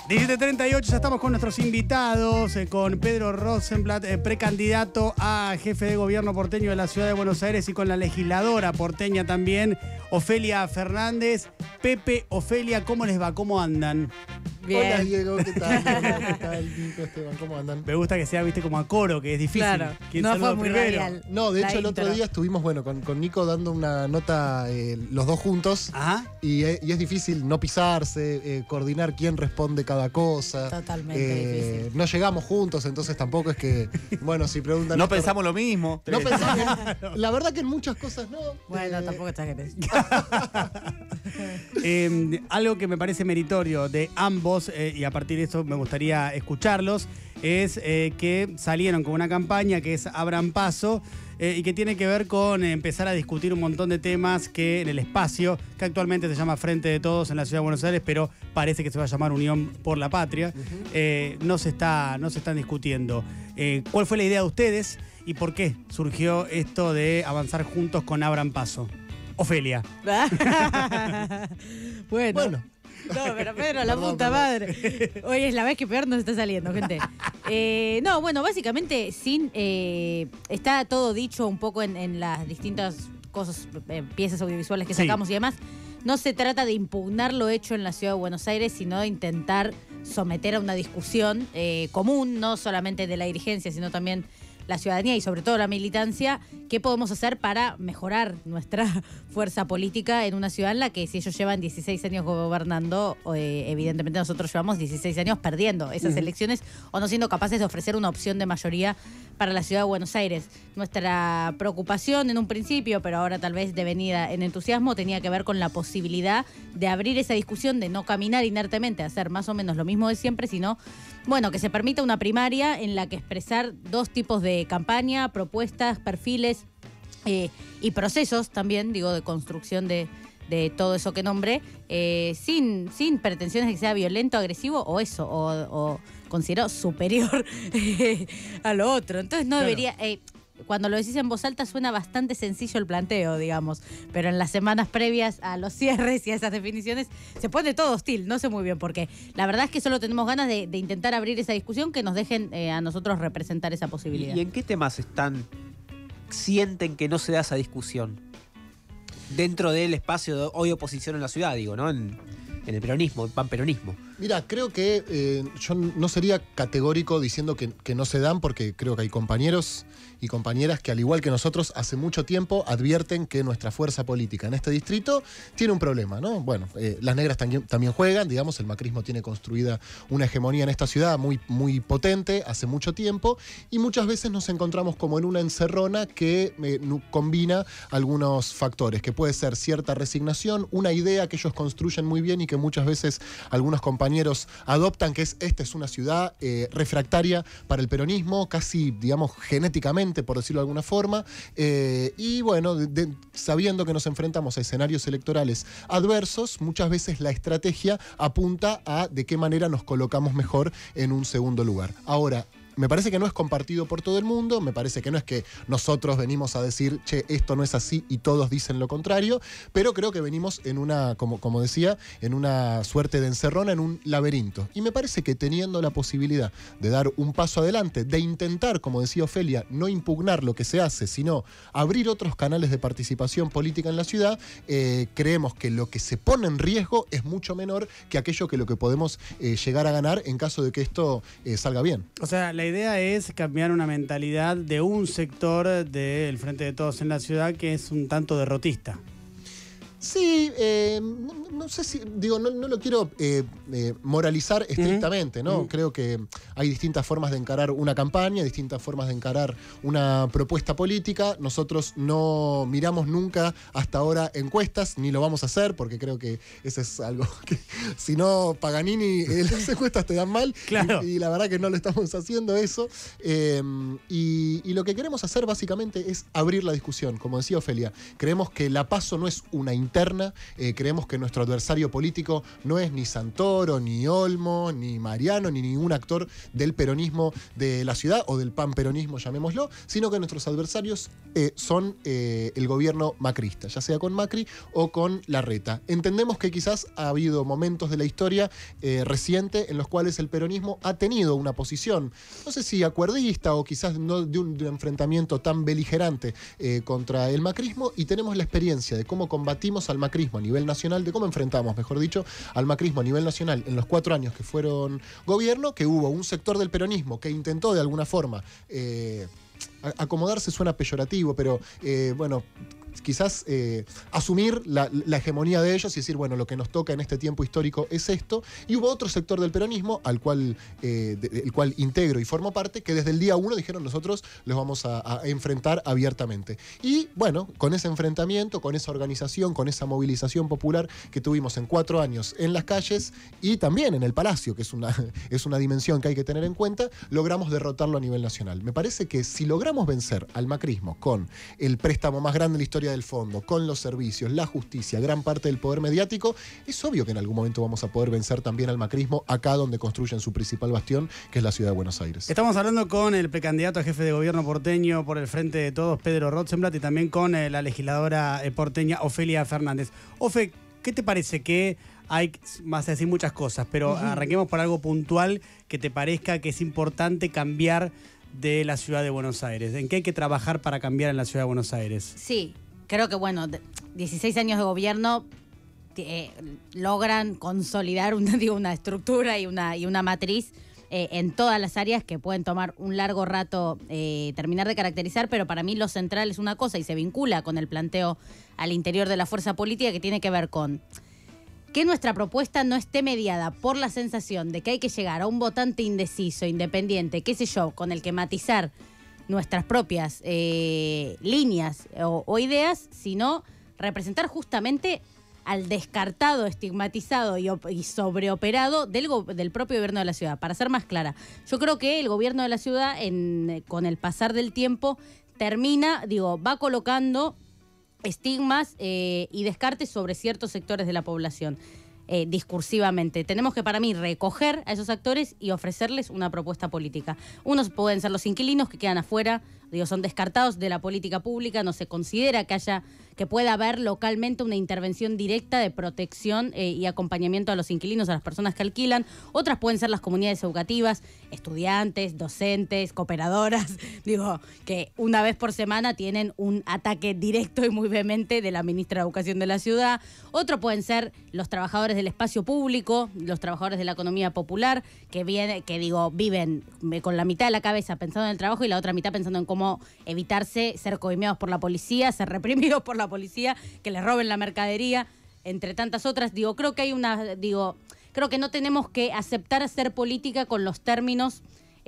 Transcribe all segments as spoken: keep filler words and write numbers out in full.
diecisiete treinta y ocho, ya estamos con nuestros invitados, eh, con Pedro Rosenblatt, eh, precandidato a jefe de gobierno porteño de la ciudad de Buenos Aires, y con la legisladora porteña también, Ofelia Fernández. Pepe, Ofelia, ¿cómo les va? ¿Cómo andan? Bien. Hola Diego, ¿qué tal? ¿Qué tal, Nico, Esteban? ¿Cómo andan? Me gusta que sea, viste, como a coro, que es difícil. Claro, ¿Quién no saluda fue muy primero? radial. No, de La hecho el otro intro. día estuvimos, bueno, con, con Nico dando una nota eh, los dos juntos. Ajá. Y, eh, y es difícil no pisarse, eh, coordinar quién responde cada cosa. Totalmente Eh, difícil. No llegamos juntos, entonces tampoco es que, bueno, si preguntan... No esto- pensamos lo mismo. No pensamos. La verdad que en muchas cosas no. Bueno, Eh, tampoco exageres. Eh, algo que me parece meritorio de ambos, eh, y a partir de eso me gustaría escucharlos, es eh, que salieron con una campaña que es Abran Paso, eh, y que tiene que ver con eh, empezar a discutir un montón de temas que en el espacio, que actualmente se llama Frente de Todos en la Ciudad de Buenos Aires, pero parece que se va a llamar Unión por la Patria, eh, no se está, no se están discutiendo. Eh, ¿Cuál fue la idea de ustedes y por qué surgió esto de avanzar juntos con Abran Paso? Ofelia. bueno. Bueno. No, pero Pedro, la Perdón, puta perdón. madre. Hoy es la vez que peor nos está saliendo, gente. Eh, no, bueno, básicamente sin eh, está todo dicho un poco en, en las distintas cosas, eh, piezas audiovisuales que Sí. sacamos y demás. No se trata de impugnar lo hecho en la ciudad de Buenos Aires, sino de intentar someter a una discusión eh, común, no solamente de la dirigencia, sino también la ciudadanía y sobre todo la militancia, qué podemos hacer para mejorar nuestra fuerza política en una ciudad en la que, si ellos llevan dieciséis años gobernando, eh, evidentemente nosotros llevamos dieciséis años perdiendo esas Ujú. elecciones o no siendo capaces de ofrecer una opción de mayoría para la ciudad de Buenos Aires. Nuestra preocupación en un principio, pero ahora tal vez devenida en entusiasmo, tenía que ver con la posibilidad de abrir esa discusión, de no caminar inertemente, hacer más o menos lo mismo de siempre, sino, bueno, que se permita una primaria en la que expresar dos tipos de campaña, propuestas, perfiles eh, y procesos también, digo, de construcción de, de todo eso que nombré, eh, sin, sin pretensiones de que sea violento, agresivo o eso, o, o considerado superior eh, a lo otro. Entonces no Claro. debería... Eh, cuando lo decís en voz alta suena bastante sencillo el planteo, digamos, pero en las semanas previas a los cierres y a esas definiciones se pone todo hostil, no sé muy bien por qué. La verdad es que solo tenemos ganas de, de intentar abrir esa discusión, que nos dejen eh, a nosotros representar esa posibilidad. ¿Y en qué temas están, sienten que no se da esa discusión? Dentro del espacio de hoy oposición en la ciudad, digo, ¿no? En, en el peronismo, el panperonismo. Mira, creo que eh, yo no sería categórico diciendo que, que no se dan, porque creo que hay compañeros y compañeras que, al igual que nosotros, hace mucho tiempo advierten que nuestra fuerza política en este distrito tiene un problema, ¿no? Bueno, eh, las negras también, también juegan, digamos, el macrismo tiene construida una hegemonía en esta ciudad muy, muy potente hace mucho tiempo, y muchas veces nos encontramos como en una encerrona que eh, nu- combina algunos factores, que puede ser cierta resignación, una idea que ellos construyen muy bien y que muchas veces algunos compañeros adoptan, que es: esta es una ciudad eh, refractaria para el peronismo, casi, digamos, genéticamente, por decirlo de alguna forma, eh, y bueno, de- de- sabiendo que nos enfrentamos a escenarios electorales adversos, muchas veces la estrategia apunta a de qué manera nos colocamos mejor en un segundo lugar. Ahora, me parece que no es compartido por todo el mundo, me parece que no es que nosotros venimos a decir, che, esto no es así y todos dicen lo contrario, pero creo que venimos en una, como, como decía, en una suerte de encerrona, en un laberinto. Y me parece que teniendo la posibilidad de dar un paso adelante, de intentar, como decía Ofelia, no impugnar lo que se hace, sino abrir otros canales de participación política en la ciudad, eh, creemos que lo que se pone en riesgo es mucho menor que aquello que lo que podemos eh, llegar a ganar en caso de que esto eh, salga bien. O sea, la idea es cambiar una mentalidad de un sector del Frente de Todos en la ciudad que es un tanto derrotista. Sí, eh, no, no sé si, digo, no, no lo quiero eh, eh, moralizar estrictamente, ¿no? Ujú. Creo que hay distintas formas de encarar una campaña, distintas formas de encarar una propuesta política. Nosotros no miramos nunca hasta ahora encuestas, ni lo vamos a hacer, porque creo que eso es algo que, si no, Paganini, eh, las encuestas te dan mal. Claro. Y, y la verdad que no lo estamos haciendo eso. Eh, y, y lo que queremos hacer básicamente es abrir la discusión. Como decía Ofelia, creemos que la PASO no es una interna, eh, creemos que nuestro adversario adversario político no es ni Santoro, ni Olmo, ni Mariano, ni ningún actor del peronismo de la ciudad o del panperonismo, llamémoslo, sino que nuestros adversarios eh, son eh, el gobierno macrista, ya sea con Macri o con Larreta. Entendemos que quizás ha habido momentos de la historia eh, reciente en los cuales el peronismo ha tenido una posición, no sé si acuerdista o quizás no de un, de un enfrentamiento tan beligerante eh, contra el macrismo, y tenemos la experiencia de cómo combatimos al macrismo a nivel nacional, de cómo enfrentamos, mejor dicho, al macrismo a nivel nacional en los cuatro años que fueron gobierno, que hubo un sector del peronismo que intentó de alguna forma eh, acomodarse, suena peyorativo, pero eh, bueno, quizás eh, asumir la, la hegemonía de ellos y decir, bueno, lo que nos toca en este tiempo histórico es esto. Y hubo otro sector del peronismo, al cual, eh, de, el cual integro y formo parte, que desde el día uno dijeron, nosotros los vamos a, a enfrentar abiertamente. Y bueno, con ese enfrentamiento, con esa organización, con esa movilización popular que tuvimos en cuatro años en las calles y también en el Palacio, que es una, es una dimensión que hay que tener en cuenta, logramos derrotarlo a nivel nacional. Me parece que si logramos vencer al macrismo con el préstamo más grande de la historia del fondo, con los servicios, la justicia, gran parte del poder mediático, es obvio que en algún momento vamos a poder vencer también al macrismo acá donde construyen su principal bastión, que es la ciudad de Buenos Aires. Estamos hablando con el precandidato a jefe de gobierno porteño por el Frente de Todos, Pedro Rotzenblatt, y también con eh, la legisladora eh, porteña, Ofelia Fernández. Ofe, ¿qué te parece que hay, vas a decir muchas cosas, pero uh-huh. arranquemos por algo puntual que te parezca que es importante cambiar de la ciudad de Buenos Aires? ¿En qué hay que trabajar para cambiar en la ciudad de Buenos Aires? Sí, creo que, bueno, dieciséis años de gobierno eh, logran consolidar una, digo, una estructura y una, y una matriz eh, en todas las áreas que pueden tomar un largo rato eh, terminar de caracterizar, pero para mí lo central es una cosa y se vincula con el planteo al interior de la fuerza política, que tiene que ver con que nuestra propuesta no esté mediada por la sensación de que hay que llegar a un votante indeciso, independiente, qué sé yo, con el que matizar nuestras propias eh, líneas o, o ideas, sino representar justamente al descartado, estigmatizado y, y sobreoperado del, del propio gobierno de la ciudad. Para ser más clara, yo creo que el gobierno de la ciudad, en, con el pasar del tiempo, termina, digo, va colocando estigmas eh, y descartes sobre ciertos sectores de la población. Eh, discursivamente. Tenemos que, para mí, recoger a esos actores y ofrecerles una propuesta política. Unos pueden ser los inquilinos que quedan afuera, digo, son descartados de la política pública, no se considera que haya, que pueda haber localmente una intervención directa de protección eh, y acompañamiento a los inquilinos, a las personas que alquilan. Otras pueden ser las comunidades educativas, estudiantes, docentes, cooperadoras, digo, que una vez por semana tienen un ataque directo y muy vehemente de la ministra de Educación de la ciudad. Otro pueden ser los trabajadores del espacio público, los trabajadores de la economía popular, que viene, que digo, viven con la mitad de la cabeza pensando en el trabajo y la otra mitad pensando en cómo evitarse ser coimeados por la policía, ser reprimidos por la policía, que les roben la mercadería, entre tantas otras. Digo, creo que hay una, digo, creo que no tenemos que aceptar hacer política con los términos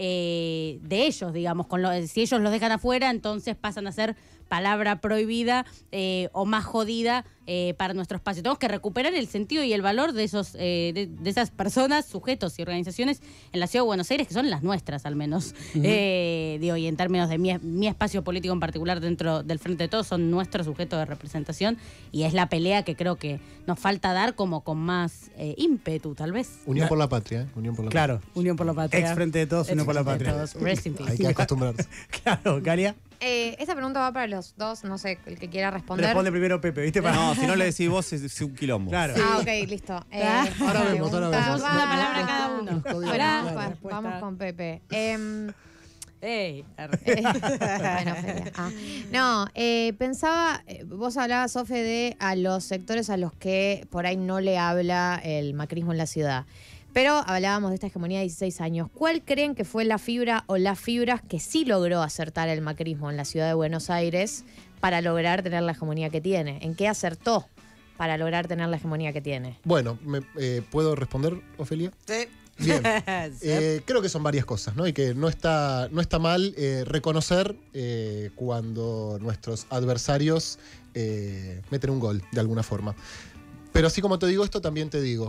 eh, de ellos, digamos, con lo, si ellos los dejan afuera, entonces pasan a ser palabra prohibida eh, o más jodida eh, para nuestro espacio. Tenemos que recuperar el sentido y el valor de esos eh, de, de esas personas, sujetos y organizaciones en la ciudad de Buenos Aires, que son las nuestras al menos. Uh-huh. eh, digo, y en términos de mi, mi espacio político en particular dentro del Frente de Todos, son nuestros sujetos de representación, y es la pelea que creo que nos falta dar como con más eh, ímpetu, tal vez. Unión la, por la patria, ¿eh? Unión por la claro. patria. Unión por la patria. Ex Frente de Todos, Unión por la patria. Rest in peace. Hay que acostumbrarse. Claro, Galia. Eh, esta pregunta va para los dos, no sé, el que quiera responder. Responde primero Pepe, ¿viste? Para... No, si no le decís vos es, es un quilombo. Claro. Sí. Ah, ok, listo. Eh, ahora vemos, ahora vemos. Una palabra cada uno. Ahora va, vamos con Pepe. Eh, Ey, eh, bueno, ah. No, eh, pensaba, vos hablabas, Sofe, de a los sectores a los que por ahí no le habla el macrismo en la ciudad. Pero hablábamos de esta hegemonía de dieciséis años. ¿Cuál creen que fue la fibra o las fibras que sí logró acertar el macrismo en la ciudad de Buenos Aires para lograr tener la hegemonía que tiene? ¿En qué acertó para lograr tener la hegemonía que tiene? Bueno, me, eh, ¿puedo responder, Ofelia? Sí. Bien. Eh, creo que son varias cosas, ¿no? Y que no está, no está mal eh, reconocer eh, cuando nuestros adversarios eh, meten un gol, de alguna forma. Pero así como te digo esto, también te digo,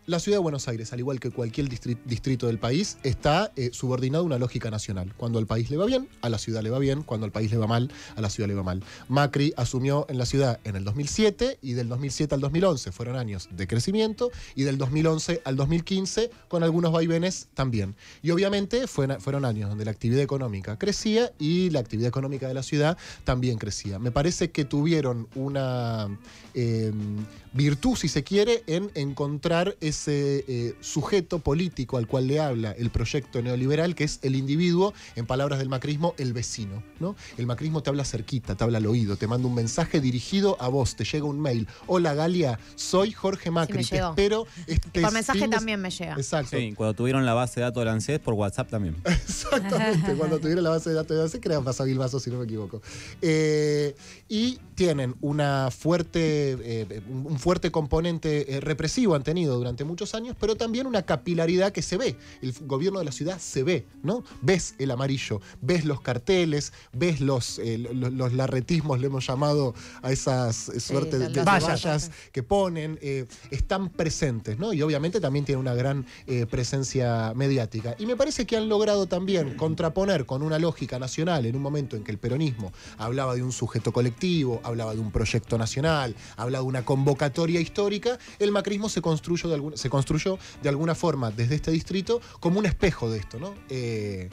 La ciudad de Buenos Aires, al igual que cualquier distri- distrito del país, está eh, subordinado a una lógica nacional. Cuando al país le va bien, a la ciudad le va bien. Cuando al país le va mal, a la ciudad le va mal. Macri asumió en la ciudad en el dos mil siete y del dos mil siete al dos mil once fueron años de crecimiento y del dos mil once al dos mil quince con algunos vaivenes también. Y obviamente fueron, fueron años donde la actividad económica crecía y la actividad económica de la ciudad también crecía. Me parece que tuvieron una eh, virtud, si se quiere, en encontrar ese eh, sujeto político al cual le habla el proyecto neoliberal, que es el individuo, en palabras del macrismo, el vecino, ¿no? El macrismo te habla cerquita, te habla al oído, te manda un mensaje dirigido a vos, te llega un mail. Hola Galia, soy Jorge Macri, Sí, te me llegó. espero. Este Por mensaje fin de- también me llega. Exacto. Sí, cuando tuvieron la base de datos de la ANSES por WhatsApp también. Exactamente, cuando tuvieron la base de datos de ANSES, crean más hábil vaso, si no me equivoco. Eh, y tienen una fuerte, eh, un fuerte componente eh, represivo, han tenido durante muchos años, pero también una capilaridad que se ve. El gobierno de la ciudad se ve, ¿no? Ves el amarillo, ves los carteles, ves los, eh, los, los larretismos, le hemos llamado a esas eh, suerte de, los- de los- vallas que ponen, eh, están presentes, ¿no? Y obviamente también tienen una gran eh, presencia mediática. Y me parece que han logrado también contraponer con una lógica nacional en un momento en que el peronismo hablaba de un sujeto colectivo, hablaba de un proyecto nacional, hablaba de una convocatoria histórica, el macrismo se construyó de, algún, se construyó de alguna forma desde este distrito como un espejo de esto, ¿no? Eh,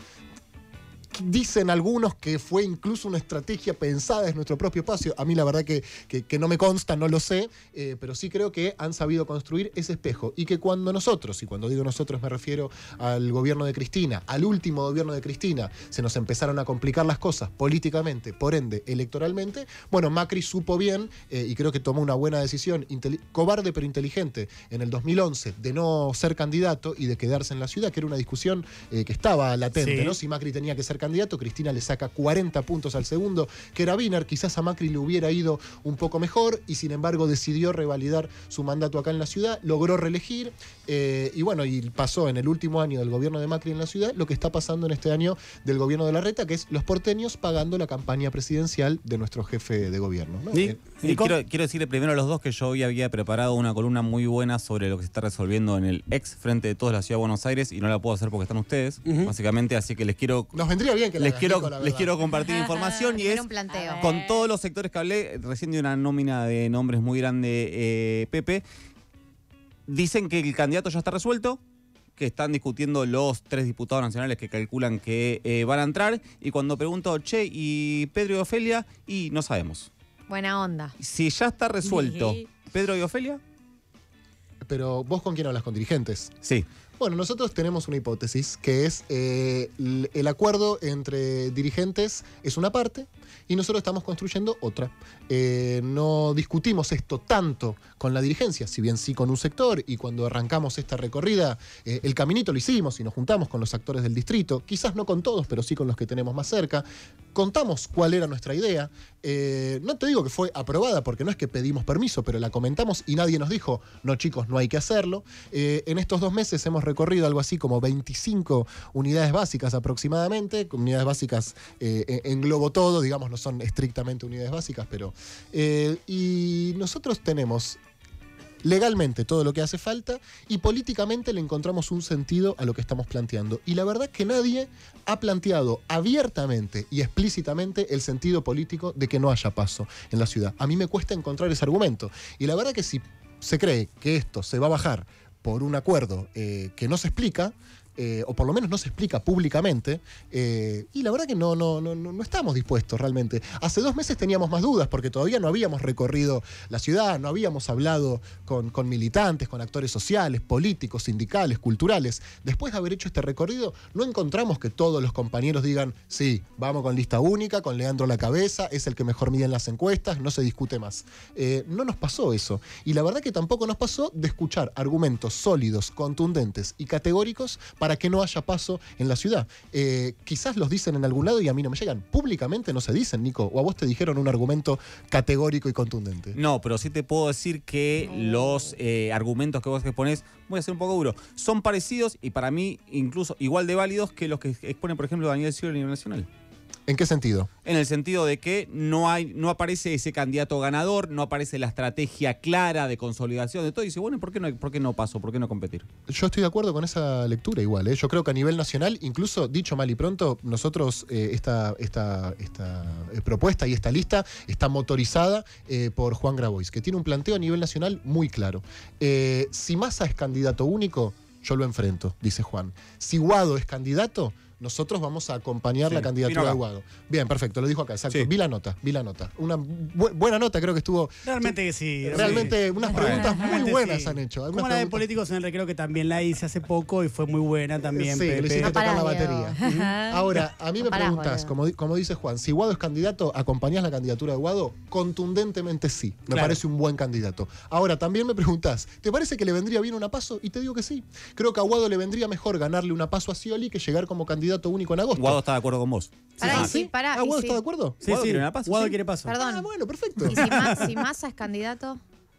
Dicen algunos que fue incluso una estrategia pensada desde nuestro propio espacio. A mí la verdad que, que, que no me consta, no lo sé, eh, pero sí creo que han sabido construir ese espejo. Y que cuando nosotros, y cuando digo nosotros me refiero al gobierno de Cristina, al último gobierno de Cristina, se nos empezaron a complicar las cosas políticamente, por ende electoralmente, bueno, Macri supo bien, eh, y creo que tomó una buena decisión, cobarde pero inteligente, en el dos mil once, de no ser candidato y de quedarse en la ciudad, que era una discusión eh, que estaba latente, Sí. ¿no? Si Macri tenía que ser candidato, Cristina le saca cuarenta puntos al segundo, que era Wiener. Quizás a Macri le hubiera ido un poco mejor y sin embargo decidió revalidar su mandato acá en la ciudad, logró reelegir eh, y bueno, y pasó en el último año del gobierno de Macri en la ciudad lo que está pasando en este año del gobierno de Larreta, que es los porteños pagando la campaña presidencial de nuestro jefe de gobierno, ¿no? Ni- Eh, Y Nico. quiero, quiero decirle primero a los dos que yo hoy había preparado una columna muy buena sobre lo que se está resolviendo en el ex Frente de Todos de la Ciudad de Buenos Aires y no la puedo hacer porque están ustedes, Ujú. básicamente, así que les quiero, Nos vendría bien que la les hagas, quiero, Nico, la les verdad. quiero compartir información y Era es un planteo. con todos los sectores que hablé, recién de una nómina de nombres muy grande, eh, Pepe, dicen que el candidato ya está resuelto, que están discutiendo los tres diputados nacionales que calculan que eh, van a entrar, y cuando pregunto, che, ¿y Pedro y Ofelia? Y no sabemos. Buena onda. Si ya está resuelto, Sí. ¿Pedro y Ofelia? Pero vos con quién hablas, con dirigentes. Sí. Bueno, nosotros tenemos una hipótesis que es eh, l- el acuerdo entre dirigentes es una parte y nosotros estamos construyendo otra. Eh, no discutimos esto tanto con la dirigencia, si bien sí con un sector, y cuando arrancamos esta recorrida, eh, el caminito lo hicimos y nos juntamos con los actores del distrito, quizás no con todos, pero sí con los que tenemos más cerca. Contamos cuál era nuestra idea. Eh, no te digo que fue aprobada, porque no es que pedimos permiso, pero la comentamos y nadie nos dijo, no chicos, no hay que hacerlo. Eh, en estos dos meses hemos recorrido algo así como veinticinco unidades básicas aproximadamente. Unidades básicas eh, englobo todo, digamos, no son estrictamente unidades básicas, pero... eh, y nosotros tenemos legalmente todo lo que hace falta y políticamente le encontramos un sentido a lo que estamos planteando. Y la verdad que nadie ha planteado abiertamente y explícitamente el sentido político de que no haya paso en la ciudad. A mí me cuesta encontrar ese argumento. Y la verdad que si se cree que esto se va a bajar por un acuerdo eh, que no se explica, eh, o por lo menos no se explica públicamente, eh, y la verdad que no, no, no, no estamos dispuestos realmente. Hace dos meses teníamos más dudas porque todavía no habíamos recorrido la ciudad, no habíamos hablado con, con militantes, con actores sociales, políticos, sindicales, culturales. Después de haber hecho este recorrido, no encontramos que todos los compañeros digan, sí, vamos con lista única, con Leandro a la cabeza, es el que mejor mide en las encuestas, no se discute más. Eh, no nos pasó eso. Y la verdad que tampoco nos pasó de escuchar argumentos sólidos, contundentes y categóricos para que no haya paso en la ciudad. Eh, quizás los dicen en algún lado y a mí no me llegan. Públicamente no se dicen, Nico. O a vos te dijeron un argumento categórico y contundente. No, pero sí te puedo decir que los eh, argumentos que vos exponés, voy a ser un poco duro, son parecidos y para mí incluso igual de válidos que los que expone, por ejemplo, Daniel Scioli a nivel nacional. ¿En qué sentido? En el sentido de que no hay, no aparece ese candidato ganador, no aparece la estrategia clara de consolidación de todo. Y dice, bueno, ¿por qué no, por qué no paso? ¿Por qué no competir? Yo estoy de acuerdo con esa lectura igual. ¿eh? Yo creo que a nivel nacional, incluso dicho mal y pronto, nosotros eh, esta, esta, esta eh, propuesta y esta lista está motorizada eh, por Juan Grabois, que tiene un planteo a nivel nacional muy claro. Eh, si Massa es candidato único, yo lo enfrento, dice Juan. Si Guado es candidato, nosotros vamos a acompañar Sí, la candidatura de vino acá. Guado. Bien, perfecto, lo dijo acá, exacto. Sí. Vi la nota, vi la nota. Una bu- buena nota, creo que estuvo... Realmente que sí. Realmente unas preguntas muy Realmente buenas sí. han hecho. Como Algunas la de preguntas- políticos en el recreo, que también la hice hace poco y fue muy buena también, Sí, le Pepe. hiciste No tocar la parás, Diego. batería. Ahora, a mí me No parás, preguntás, boludo. como, di- como dice Juan, si Guado es candidato, ¿acompañás la candidatura de Guado? Contundentemente sí. Me Claro. parece un buen candidato. Ahora, también me preguntás, ¿te parece que le vendría bien una paso? Y te digo que sí. Creo que a Guado le vendría mejor ganarle una paso a Scioli que llegar como candidato único en agosto. Guado está de acuerdo con vos. Pará, Ah, y sí, pará, ¿Ah, y Guado sí. está de acuerdo? Sí, Guado sí. quiere una paso, Guado sí. quiere paso. Perdón. Ah, bueno, perfecto. ¿Y si, Ma- si Massa es candidato?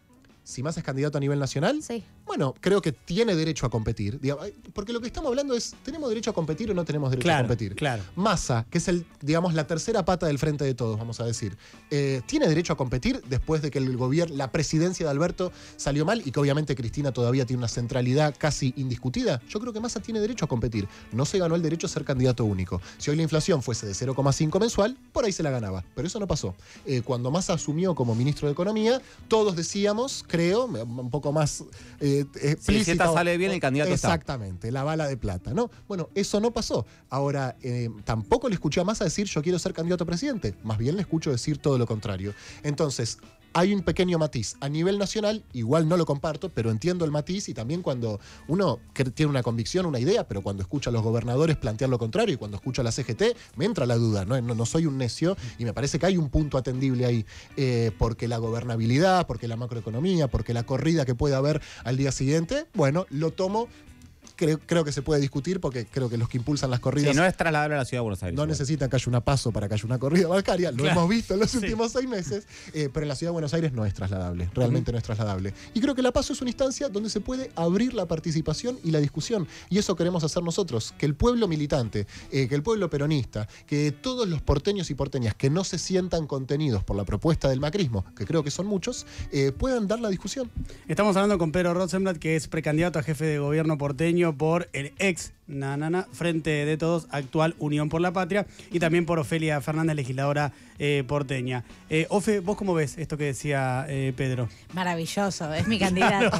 Si Massa es candidato a nivel nacional, Sí. bueno, creo que tiene derecho a competir. Digamos, porque lo que estamos hablando es, ¿tenemos derecho a competir o no tenemos derecho Claro, a competir? claro. Massa, que es el, digamos, la tercera pata del frente de todos, vamos a decir, eh, ¿tiene derecho a competir después de que el gobierno, la presidencia de Alberto salió mal y que obviamente Cristina todavía tiene una centralidad casi indiscutida? Yo creo que Massa tiene derecho a competir. No se ganó el derecho a ser candidato único. Si hoy la inflación fuese de cero coma cinco mensual, por ahí se la ganaba. Pero eso no pasó. Eh, cuando Massa asumió como ministro de Economía, todos decíamos, creo, un poco más eh, explícita. si esta sale bien, el candidato está. Exactamente, la bala de plata, ¿no? Bueno, eso no pasó. Ahora, eh, tampoco le escuché a Massa decir yo quiero ser candidato a presidente. Más bien le escucho decir todo lo contrario. Entonces, hay un pequeño matiz. A nivel nacional, igual no lo comparto, pero entiendo el matiz y también cuando uno que tiene una convicción, una idea, pero cuando escucha a los gobernadores plantear lo contrario y cuando escucha a la C G T, me entra la duda, ¿no? No, no soy un necio y me parece que hay un punto atendible ahí, eh, porque la gobernabilidad, porque la macroeconomía, porque la corrida que puede haber al día siguiente, bueno, lo tomo. Creo, creo que se puede discutir porque creo que los que impulsan las corridas Sí, no es trasladable a la ciudad de Buenos Aires. no igual. necesitan que haya una paso para que haya una corrida bancaria. Lo Claro. hemos visto en los Sí. últimos seis meses. eh, pero en la ciudad de Buenos Aires no es trasladable. Realmente no es trasladable. Y creo que la paso es una instancia donde se puede abrir la participación y la discusión. Y eso queremos hacer nosotros. Que el pueblo militante, eh, que el pueblo peronista, que todos los porteños y porteñas que no se sientan contenidos por la propuesta del macrismo, que creo que son muchos, eh, puedan dar la discusión. Estamos hablando con Pedro Rosenblatt, que es precandidato a jefe de gobierno porteño por el ex na, na, na, Frente de Todos, actual Unión por la Patria, y también por Ofelia Fernández, legisladora eh, porteña. Eh, Ofe, ¿vos cómo ves esto que decía eh, Pedro? Maravilloso, es mi candidato.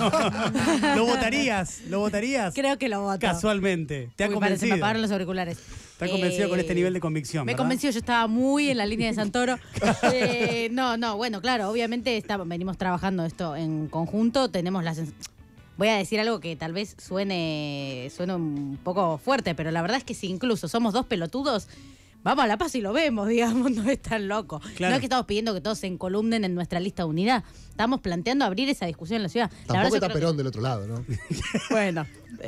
¿Lo votarías? ¿Lo votarías? Creo que lo voto. Casualmente. ¿Te ha Uy, parece, convencido? me apagaron los auriculares. ¿Te ha convencido con este nivel de convicción, Me verdad? convenció, yo estaba muy en la línea de Santoro. Eh, no, no, bueno, claro, obviamente está- venimos trabajando esto en conjunto, tenemos la sens- Voy a decir algo que tal vez suene, suene un poco fuerte, pero la verdad es que si incluso somos dos pelotudos, vamos a La Paz y lo vemos, digamos, no es tan loco. Claro. No es que estamos pidiendo que todos se encolumnen en nuestra lista de unidad, estamos planteando abrir esa discusión en la ciudad. La Tampoco verdad, yo está creo que- Perón del otro lado, ¿no? Bueno,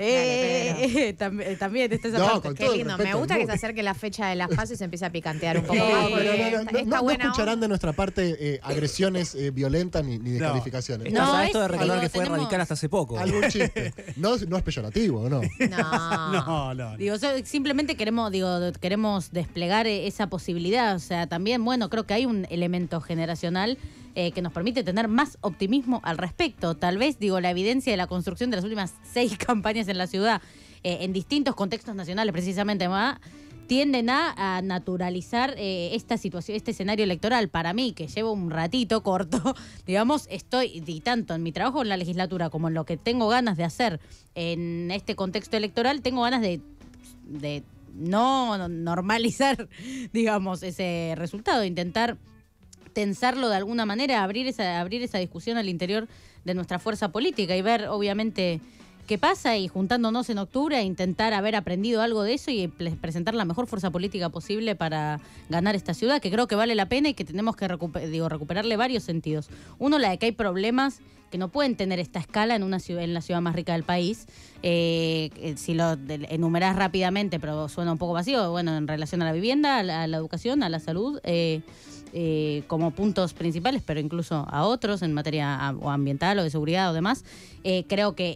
eh, también, también está esa No, parte. con Qué todo el lindo. respeto Me gusta del que se mundo. acerque la fecha de las pasos y se empiece a picantear un poco No, más. pero porque No, no, no, está- no, está no buena escucharán onda. de nuestra parte eh, agresiones eh, violentas ni, ni No. descalificaciones. No, Estás a es- esto de recordar digo, que fue tenemos- radical hasta hace poco. Algún chiste. No, no es peyorativo, ¿no? No. No, no, no. Digo, so- simplemente queremos, digo, queremos desplegar eh, esa posibilidad. O sea, también, bueno, creo que hay un elemento generacional eh, que nos permite tener más optimismo al respecto. Tal vez, digo, la evidencia de la construcción de las últimas seis campañas en la ciudad, eh, en distintos contextos nacionales, precisamente, ¿verdad?, tienden a, a naturalizar eh, esta situación, este escenario electoral. Para mí, que llevo un ratito corto, digamos, estoy, y tanto en mi trabajo en la legislatura como en lo que tengo ganas de hacer en este contexto electoral, tengo ganas de, de no normalizar, digamos, ese resultado, intentar tensarlo de alguna manera, abrir esa, abrir esa discusión al interior de nuestra fuerza política y ver, obviamente, qué pasa, y juntándonos en octubre a intentar haber aprendido algo de eso y pre- presentar la mejor fuerza política posible para ganar esta ciudad, que creo que vale la pena y que tenemos que recuper- digo, recuperarle varios sentidos. Uno, la de que hay problemas que no pueden tener esta escala en una ciudad, en la ciudad más rica del país. Eh, eh, si lo de- enumerás rápidamente, pero suena un poco vacío, bueno, en relación a la vivienda, a la, a la educación, a la salud, eh, eh, como puntos principales, pero incluso a otros en materia a- o ambiental o de seguridad o demás, eh, creo que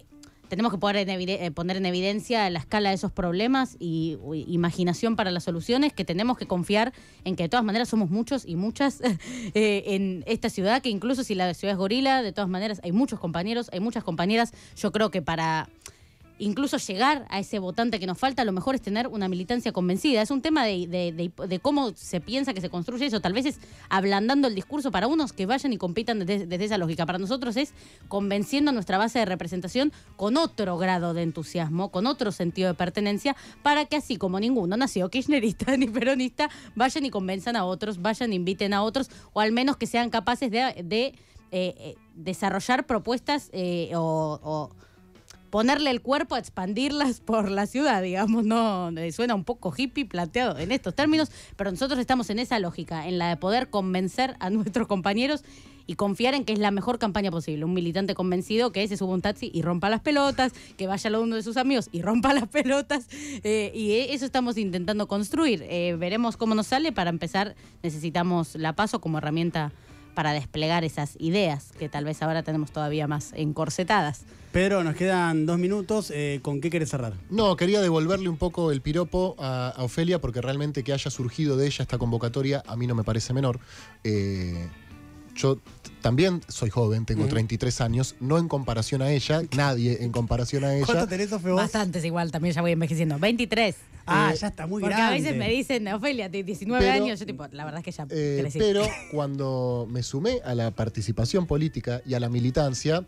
tenemos que poner en, evide- eh, poner en evidencia la escala de esos problemas y u- imaginación para las soluciones, que tenemos que confiar en que de todas maneras somos muchos y muchas eh, en esta ciudad, que incluso si la ciudad es gorila, de todas maneras hay muchos compañeros, hay muchas compañeras. Yo creo que para incluso llegar a ese votante que nos falta, lo mejor es tener una militancia convencida. Es un tema de, de, de, de cómo se piensa que se construye eso. Tal vez es ablandando el discurso para unos que vayan y compitan desde, desde esa lógica. Para nosotros es convenciendo a nuestra base de representación con otro grado de entusiasmo, con otro sentido de pertenencia, para que así como ninguno nació kirchnerista ni peronista, vayan y convenzan a otros, vayan e inviten a otros, o al menos que sean capaces de, de eh, eh, desarrollar propuestas eh, o... o ponerle el cuerpo a expandirlas por la ciudad, digamos, no suena un poco hippie planteado en estos términos, pero nosotros estamos en esa lógica, en la de poder convencer a nuestros compañeros y confiar en que es la mejor campaña posible. Un militante convencido que se suba a un taxi y rompa las pelotas, que vaya a uno de sus amigos y rompa las pelotas, eh, y eso estamos intentando construir. Eh, veremos cómo nos sale. Para empezar, necesitamos la PASO como herramienta para desplegar esas ideas que tal vez ahora tenemos todavía más encorsetadas. Pedro, nos quedan dos minutos. Eh, ¿Con qué querés cerrar? No, quería devolverle un poco el piropo a, a Ofelia, porque realmente que haya surgido de ella esta convocatoria a mí no me parece menor. Eh, yo t- también soy joven, tengo Ujú. treinta y tres años, no en comparación a ella, nadie en comparación a ella. ¿Cuánto tenés, Ofe, vos? Bastantes igual, también ya voy envejeciendo. veintitrés. Ah, Eh, ya está muy Porque grande. a veces me dicen, Ofelia, tienes diecinueve Pero, años. Yo tipo, la verdad es que ya Eh, crecí. pero cuando me sumé a la participación política y a la militancia,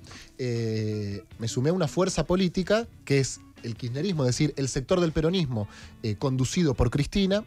eh, me sumé a una fuerza política que es el kirchnerismo, es decir, el sector del peronismo eh, conducido por Cristina,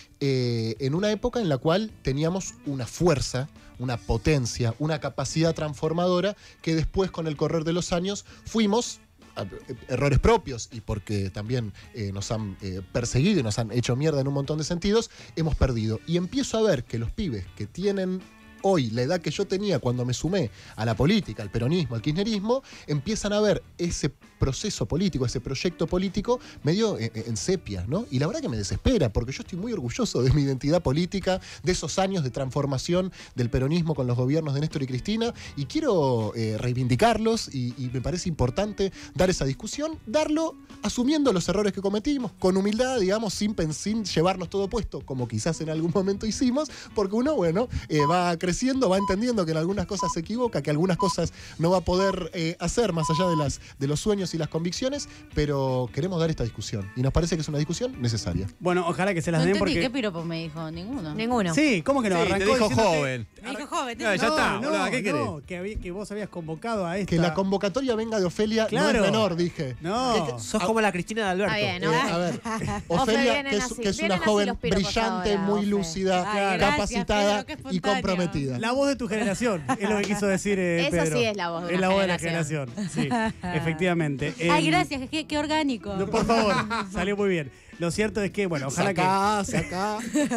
eh, en una época en la cual teníamos una fuerza, una potencia, una capacidad transformadora que después, con el correr de los años, fuimos a- errores propios y porque también eh, nos han eh, perseguido y nos han hecho mierda en un montón de sentidos, hemos perdido. Y empiezo a ver que los pibes que tienen hoy la edad que yo tenía cuando me sumé a la política, al peronismo, al kirchnerismo, empiezan a ver ese proceso político, ese proyecto político medio en, en sepia, ¿no? Y la verdad que me desespera, porque yo estoy muy orgulloso de mi identidad política, de esos años de transformación del peronismo con los gobiernos de Néstor y Cristina, y quiero eh, reivindicarlos, y, y me parece importante dar esa discusión, darlo asumiendo los errores que cometimos, con humildad, digamos, sin, pen- sin llevarnos todo puesto, como quizás en algún momento hicimos, porque uno, bueno, eh, va creciendo, va entendiendo que en algunas cosas se equivoca, que algunas cosas no va a poder eh, hacer más allá de, las, de los sueños y las convicciones, pero queremos dar esta discusión, y nos parece que es una discusión necesaria. Bueno, ojalá que se No las den entendí, porque... ¿qué piropo me dijo? Ninguno. Ninguno. Sí, ¿cómo que no? Sí, te Arrancó dijo diciéndote- joven. Me dijo joven. No, ya No, está, no, boludo, ¿qué querés? no, que, habí- que vos habías convocado a esta... Que la convocatoria venga de Ofelia Claro. no es menor, dije. No. Que- que- Sos como la Cristina de Alberto. Está bien, Eh, ¿no? a ver, Ofe, Ofelia, vienen que es, así, que es una vienen así joven los piropos brillante, ahora, muy Ofe. lúcida, Ay, gracias, capacitada Pedro, qué y espontáneo. comprometida. La voz de tu generación, es lo que quiso decir eh, Eso Pedro. sí es la voz de Es una la voz de la generación. generación, sí, efectivamente. Ay, Em, gracias, qué, qué orgánico. no, por favor, salió muy bien. Lo cierto es que, bueno, ojalá que... Sacá, sacá.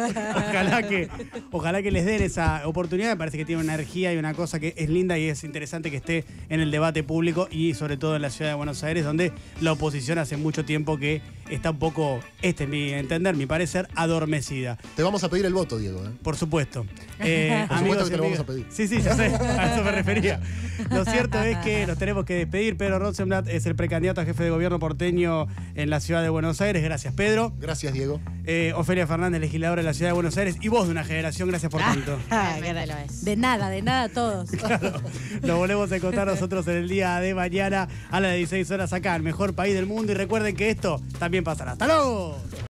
Ojalá que, ojalá que les den esa oportunidad. Me parece que tiene una energía y una cosa que es linda y es interesante que esté en el debate público y sobre todo en la ciudad de Buenos Aires, donde la oposición hace mucho tiempo que está un poco, este es mi entender, mi parecer, adormecida. Te vamos a pedir el voto, Diego. ¿eh? Por supuesto. Eh, Por amigos supuesto que y te lo vamos amigas- a pedir. Sí, sí, ya sé, a eso me refería. Lo cierto es que nos tenemos que despedir. Pedro Rosenblatt es el precandidato a jefe de gobierno porteño en la ciudad de Buenos Aires. Gracias, Pedro. Gracias, Diego. Eh, Ofelia Fernández, legisladora de la ciudad de Buenos Aires. Y vos de una generación, gracias por tanto. Ah, Realmente lo es. de nada, de nada a todos. Claro, lo volvemos a encontrar nosotros en el día de mañana a las dieciséis horas acá, el mejor país del mundo. Y recuerden que esto también pasará. ¡Hasta luego!